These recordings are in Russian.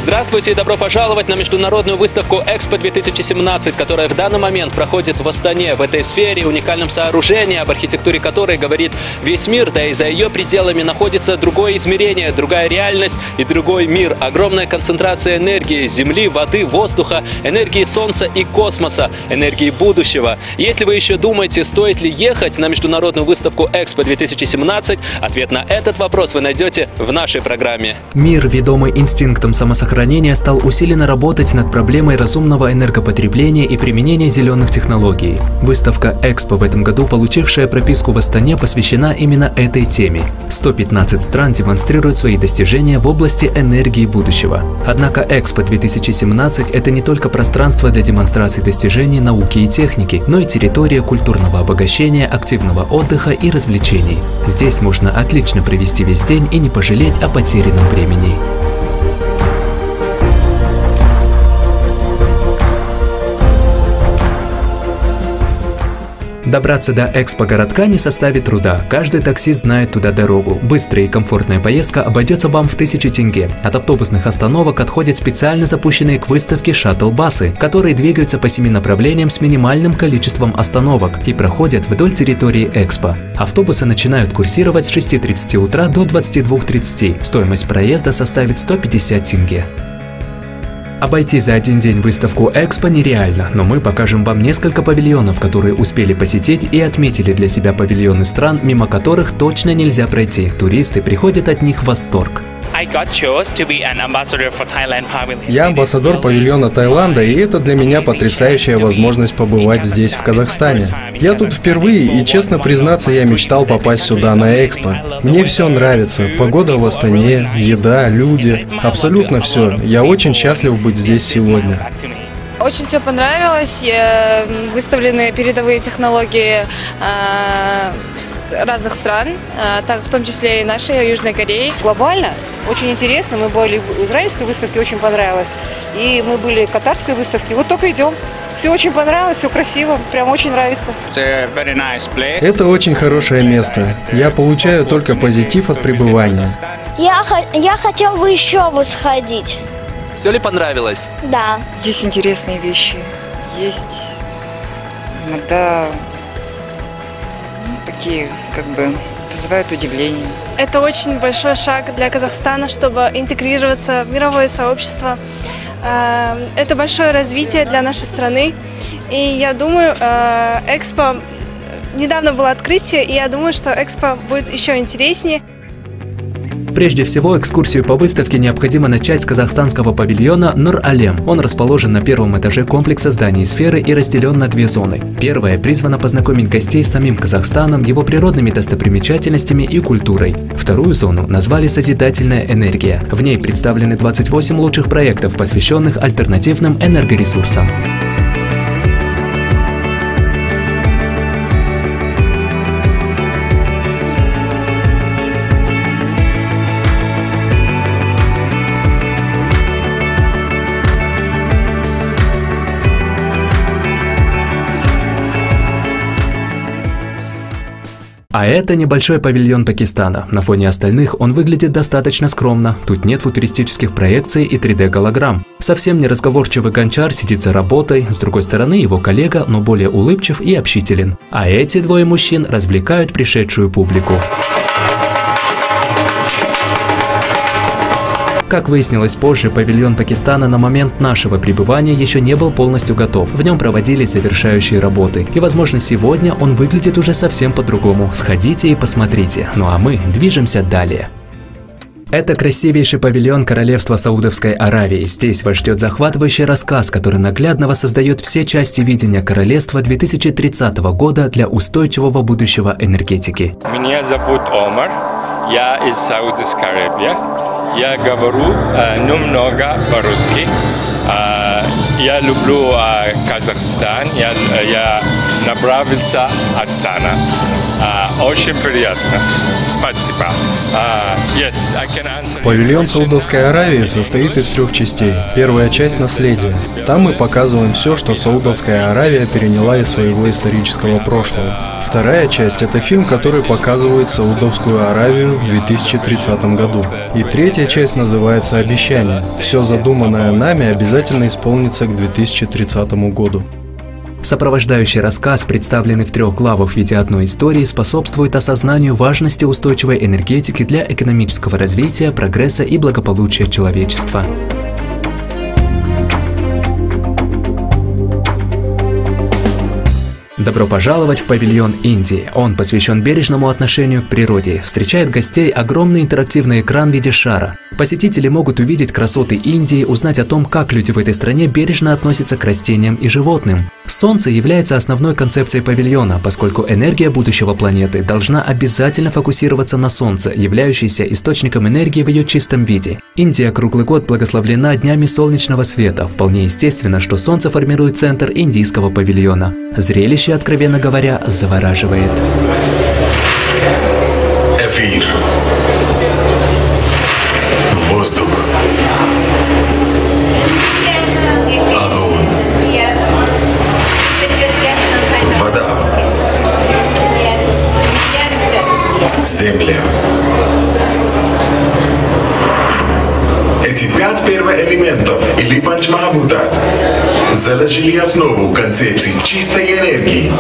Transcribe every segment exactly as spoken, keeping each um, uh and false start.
Здравствуйте и добро пожаловать на международную выставку Экспо две тысячи семнадцать, которая в данный момент проходит в Астане. В этой сфере, уникальном сооружении, об архитектуре которой говорит весь мир, да и за ее пределами находится другое измерение, другая реальность и другой мир. Огромная концентрация энергии, земли, воды, воздуха, энергии солнца и космоса, энергии будущего. Если вы еще думаете, стоит ли ехать на международную выставку Экспо две тысячи семнадцать, ответ на этот вопрос вы найдете в нашей программе. Мир, ведомый инстинктом самосохранения, стал усиленно работать над проблемой разумного энергопотребления и применения зеленых технологий. Выставка Экспо в этом году, получившая прописку в Астане, посвящена именно этой теме. сто пятнадцать стран демонстрируют свои достижения в области энергии будущего. Однако Экспо две тысячи семнадцать – это не только пространство для демонстрации достижений науки и техники, но и территория культурного обогащения, активного отдыха и развлечений. Здесь можно отлично провести весь день и не пожалеть о потерянном времени. Добраться до Экспо-городка не составит труда. Каждый таксист знает туда дорогу. Быстрая и комфортная поездка обойдется вам в тысячу тенге. От автобусных остановок отходят специально запущенные к выставке шаттл-басы, которые двигаются по семи направлениям с минимальным количеством остановок и проходят вдоль территории Экспо. Автобусы начинают курсировать с шести тридцати утра до двадцати двух тридцати. Стоимость проезда составит сто пятьдесят тенге. Обойти за один день выставку Экспо нереально, но мы покажем вам несколько павильонов, которые успели посетить и отметили для себя павильоны стран, мимо которых точно нельзя пройти. Туристы приходят от них в восторг. Я амбассадор павильона Таиланда, и это для меня потрясающая возможность побывать здесь, в Казахстане. Я тут впервые, и, честно признаться, я мечтал попасть сюда на Экспо. Мне все нравится. Погода в Астане, еда, люди. Абсолютно все. Я очень счастлив быть здесь сегодня. Очень все понравилось, выставлены передовые технологии разных стран, в том числе и нашей, Южной Кореи. Глобально очень интересно, мы были в израильской выставке, очень понравилось, и мы были в катарской выставке, вот только идем. Все очень понравилось, все красиво, прям очень нравится. Это очень хорошее место, я получаю только позитив от пребывания. Я, я хотел бы еще бы сходить. Все ли понравилось? Да. Есть интересные вещи, есть иногда ну, такие, как бы, вызывают удивление. Это очень большой шаг для Казахстана, чтобы интегрироваться в мировое сообщество. Это большое развитие для нашей страны. И я думаю, Экспо, недавно было открытие, и я думаю, что Экспо будет еще интереснее. Прежде всего, экскурсию по выставке необходимо начать с казахстанского павильона Нур-Алем. Он расположен на первом этаже комплекса зданий сферы и разделен на две зоны. Первая призвана познакомить гостей с самим Казахстаном, его природными достопримечательностями и культурой. Вторую зону назвали «Созидательная энергия». В ней представлены двадцать восемь лучших проектов, посвященных альтернативным энергоресурсам. А это небольшой павильон Пакистана. На фоне остальных он выглядит достаточно скромно. Тут нет футуристических проекций и три дэ голограмм. Совсем неразговорчивый гончар сидит за работой, с другой стороны его коллега, но более улыбчив и общителен. А эти двое мужчин развлекают пришедшую публику. Как выяснилось позже, павильон Пакистана на момент нашего пребывания еще не был полностью готов. В нем проводились завершающие работы. И, возможно, сегодня он выглядит уже совсем по-другому. Сходите и посмотрите. Ну а мы движемся далее. Это красивейший павильон Королевства Саудовской Аравии. Здесь вас ждет захватывающий рассказ, который наглядно воссоздает все части видения королевства две тысячи тридцатого года для устойчивого будущего энергетики. Меня зовут Омар, я из Саудовской Аравии. Я говорю э, немного по-русски. Э, я люблю э, Казахстан. Я, я нравится Астана. Э, очень приятно. Спасибо. Uh, yes, I can answer. Павильон Саудовской Аравии состоит из трех частей. Первая часть – наследие. Там мы показываем все, что Саудовская Аравия переняла из своего исторического прошлого. Вторая часть – это фильм, который показывает Саудовскую Аравию в две тысячи тридцатом году. И третья часть называется «Обещание». Все задуманное нами обязательно исполнится к две тысячи тридцатому году. Сопровождающий рассказ, представленный в трех главах в виде одной истории, способствует осознанию важности устойчивой энергетики для экономического развития, прогресса и благополучия человечества. Добро пожаловать в павильон Индии. Он посвящен бережному отношению к природе. Встречает гостей огромный интерактивный экран в виде шара. Посетители могут увидеть красоты Индии, узнать о том, как люди в этой стране бережно относятся к растениям и животным. Солнце является основной концепцией павильона, поскольку энергия будущего планеты должна обязательно фокусироваться на Солнце, являющееся источником энергии в ее чистом виде. Индия круглый год благословлена днями солнечного света. Вполне естественно, что Солнце формирует центр индийского павильона. Зрелище, откровенно говоря, завораживает. Эфир. Воздух. Огонь. Вода. Земля. Эти пять первоэлементов, или панчмахабхутас, заложили основу концепции чистой энергии.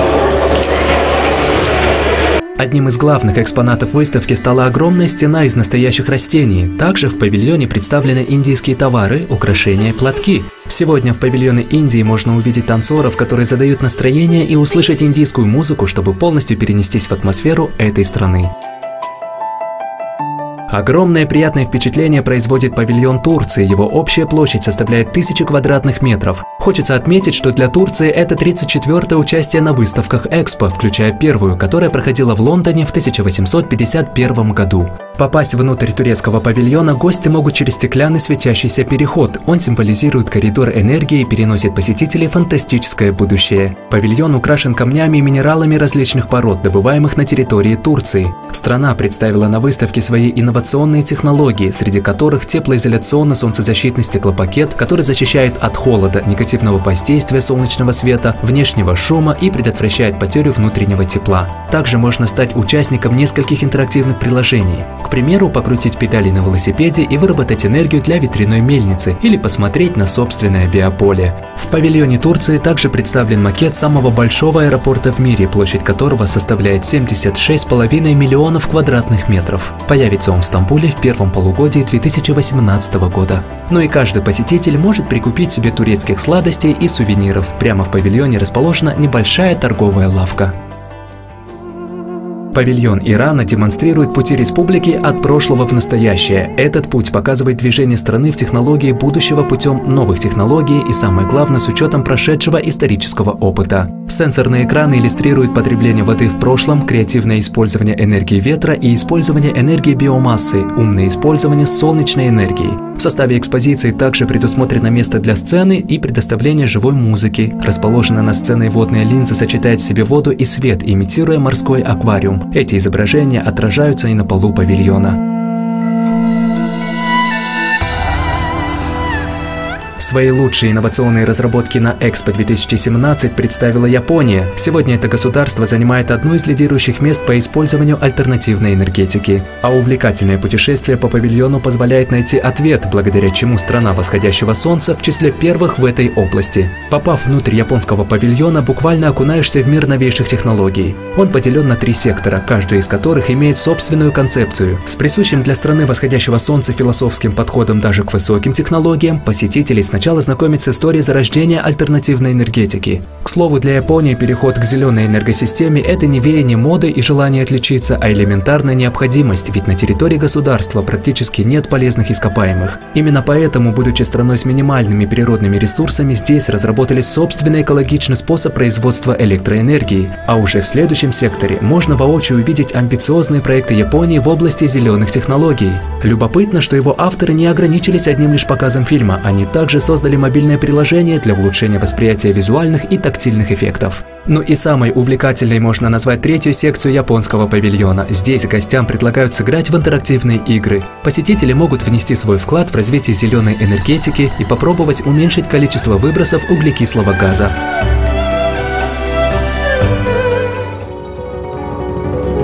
Одним из главных экспонатов выставки стала огромная стена из настоящих растений. Также в павильоне представлены индийские товары, украшения, платки. Сегодня в павильоне Индии можно увидеть танцоров, которые задают настроение, и услышать индийскую музыку, чтобы полностью перенестись в атмосферу этой страны. Огромное приятное впечатление производит павильон Турции. Его общая площадь составляет тысячи квадратных метров. Хочется отметить, что для Турции это тридцать четвёртое участие на выставках Экспо, включая первую, которая проходила в Лондоне в тысяча восемьсот пятьдесят первом году. Попасть внутрь турецкого павильона гости могут через стеклянный светящийся переход. Он символизирует коридор энергии и переносит посетителей в фантастическое будущее. Павильон украшен камнями и минералами различных пород, добываемых на территории Турции. Страна представила на выставке свои инновационные технологии, среди которых теплоизоляционно-солнцезащитный стеклопакет, который защищает от холода, негативного воздействия солнечного света, внешнего шума и предотвращает потерю внутреннего тепла. Также можно стать участником нескольких интерактивных приложений. К примеру, покрутить педали на велосипеде и выработать энергию для ветряной мельницы или посмотреть на собственное биополе. В павильоне Турции также представлен макет самого большого аэропорта в мире, площадь которого составляет семьдесят шесть с половиной миллионов квадратных метров. Появится он в Стамбуле в первом полугодии две тысячи восемнадцатого года. Ну и каждый посетитель может прикупить себе турецких сладостей и сувениров. Прямо в павильоне расположена небольшая торговая лавка. Павильон Ирана демонстрирует пути республики от прошлого в настоящее. Этот путь показывает движение страны в технологии будущего путем новых технологий и, самое главное, с учетом прошедшего исторического опыта. Сенсорные экраны иллюстрируют потребление воды в прошлом, креативное использование энергии ветра и использование энергии биомассы, умное использование солнечной энергии. В составе экспозиции также предусмотрено место для сцены и предоставление живой музыки. Расположенная на сцене водная линза сочетает в себе воду и свет, имитируя морской аквариум. Эти изображения отражаются и на полу павильона. Свои лучшие инновационные разработки на Экспо две тысячи семнадцать представила Япония. Сегодня это государство занимает одно из лидирующих мест по использованию альтернативной энергетики. А увлекательное путешествие по павильону позволяет найти ответ, благодаря чему страна восходящего солнца в числе первых в этой области. Попав внутрь японского павильона, буквально окунаешься в мир новейших технологий. Он поделен на три сектора, каждый из которых имеет собственную концепцию. С присущим для страны восходящего солнца философским подходом даже к высоким технологиям, посетителей сначала знакомить с историей зарождения альтернативной энергетики. К слову, для Японии переход к зеленой энергосистеме – это не веяние моды и желание отличиться, а элементарная необходимость, ведь на территории государства практически нет полезных ископаемых. Именно поэтому, будучи страной с минимальными природными ресурсами, здесь разработали собственный экологичный способ производства электроэнергии. А уже в следующем секторе можно воочию увидеть амбициозные проекты Японии в области зеленых технологий. Любопытно, что его авторы не ограничились одним лишь показом фильма, они также создали мобильное приложение для улучшения восприятия визуальных и тактильных эффектов. Ну и самой увлекательной можно назвать третью секцию японского павильона. Здесь гостям предлагают сыграть в интерактивные игры. Посетители могут внести свой вклад в развитие зеленой энергетики и попробовать уменьшить количество выбросов углекислого газа.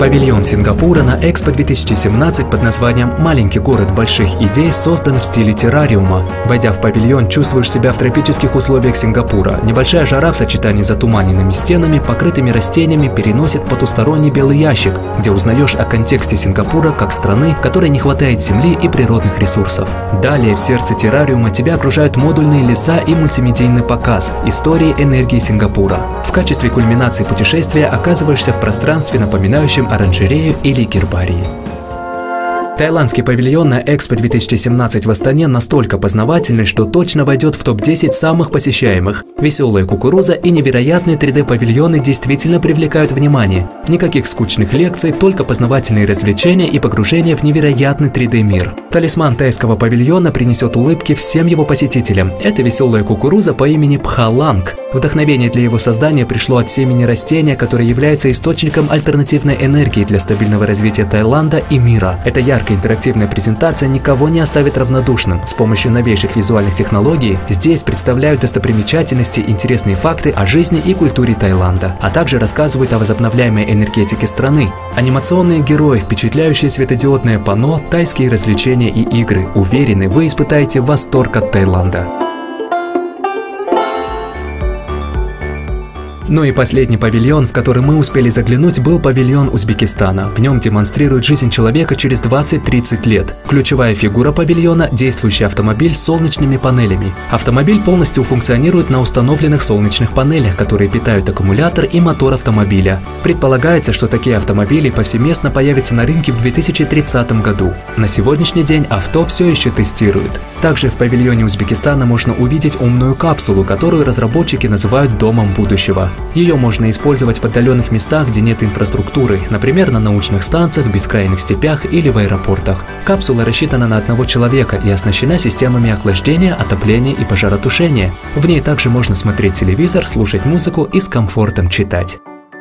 Павильон Сингапура на Экспо две тысячи семнадцать под названием «Маленький город больших идей» создан в стиле террариума. Войдя в павильон, чувствуешь себя в тропических условиях Сингапура. Небольшая жара в сочетании с затуманенными стенами, покрытыми растениями, переносит потусторонний белый ящик, где узнаешь о контексте Сингапура как страны, которой не хватает земли и природных ресурсов. Далее в сердце террариума тебя окружают модульные леса и мультимедийный показ «Истории энергии Сингапура». В качестве кульминации путешествия оказываешься в пространстве, напоминающем оранжерею или гербарий. Таиландский павильон на Экспо две тысячи семнадцать в Астане настолько познавательный, что точно войдет в топ десять самых посещаемых. Веселая кукуруза и невероятные три дэ-павильоны действительно привлекают внимание. Никаких скучных лекций, только познавательные развлечения и погружение в невероятный три дэ-мир. Талисман тайского павильона принесет улыбки всем его посетителям. Это веселая кукуруза по имени Пхаланг. Вдохновение для его создания пришло от семени растения, которое является источником альтернативной энергии для стабильного развития Таиланда и мира. Эта яркая интерактивная презентация никого не оставит равнодушным. С помощью новейших визуальных технологий здесь представляют достопримечательности, интересные факты о жизни и культуре Таиланда, а также рассказывают о возобновляемой энергетике страны. Анимационные герои, впечатляющие светодиодное панно, тайские развлечения и игры. Уверены, вы испытаете восторг от Таиланда. Ну и последний павильон, в который мы успели заглянуть, был павильон Узбекистана. В нем демонстрирует жизнь человека через двадцать-тридцать лет. Ключевая фигура павильона – действующий автомобиль с солнечными панелями. Автомобиль полностью функционирует на установленных солнечных панелях, которые питают аккумулятор и мотор автомобиля. Предполагается, что такие автомобили повсеместно появятся на рынке в две тысячи тридцатом году. На сегодняшний день авто все еще тестируют. Также в павильоне Узбекистана можно увидеть умную капсулу, которую разработчики называют «домом будущего». Ее можно использовать в отдаленных местах, где нет инфраструктуры, например, на научных станциях, бескрайних степях или в аэропортах. Капсула рассчитана на одного человека и оснащена системами охлаждения, отопления и пожаротушения. В ней также можно смотреть телевизор, слушать музыку и с комфортом читать.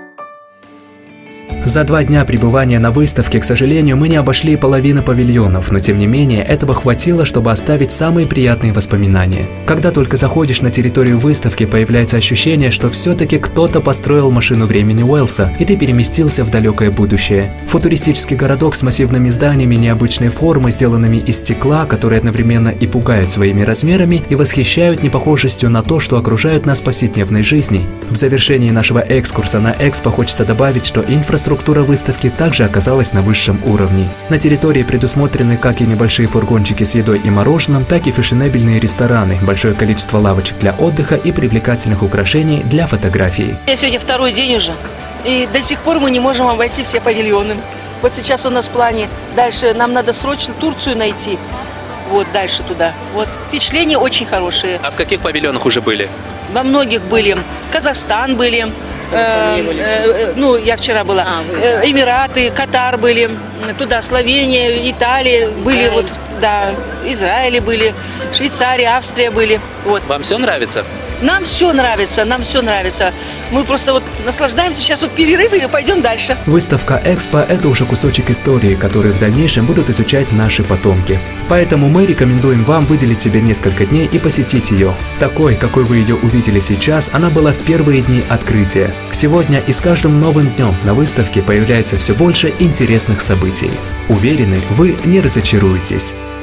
За два дня пребывания на выставке, к сожалению, мы не обошли половину павильонов, но тем не менее этого хватило, чтобы оставить самые приятные воспоминания. Когда только заходишь на территорию выставки, появляется ощущение, что все-таки кто-то построил машину времени Уэллса, и ты переместился в далекое будущее. Футуристический городок с массивными зданиями необычной формы, сделанными из стекла, которые одновременно и пугают своими размерами, и восхищают непохожестью на то, что окружает нас в повседневной жизни. В завершении нашего экскурса на Экспо хочется добавить, что инфраструктура Структура выставки также оказалась на высшем уровне. На территории предусмотрены как и небольшие фургончики с едой и мороженым, так и фешенебельные рестораны, большое количество лавочек для отдыха и привлекательных украшений для фотографий. Я сегодня второй день уже, и до сих пор мы не можем обойти все павильоны. Вот сейчас у нас в плане, дальше нам надо срочно Турцию найти, вот дальше туда. Вот впечатления очень хорошие. А в каких павильонах уже были? Во многих были. Казахстан были. Э, э, ну, я вчера была. Э, Эмираты, Катар были, туда Словения, Италия были, вот, да, Израиль были, Швейцария, Австрия были. Вот. Вам все нравится? Нам все нравится, нам все нравится. Мы просто вот наслаждаемся, сейчас вот перерыв и пойдем дальше. Выставка Экспо – это уже кусочек истории, который в дальнейшем будут изучать наши потомки. Поэтому мы рекомендуем вам выделить себе несколько дней и посетить ее. Такой, какой вы ее увидели сейчас, она была в первые дни открытия. Сегодня и с каждым новым днем на выставке появляется все больше интересных событий. Уверены, вы не разочаруетесь.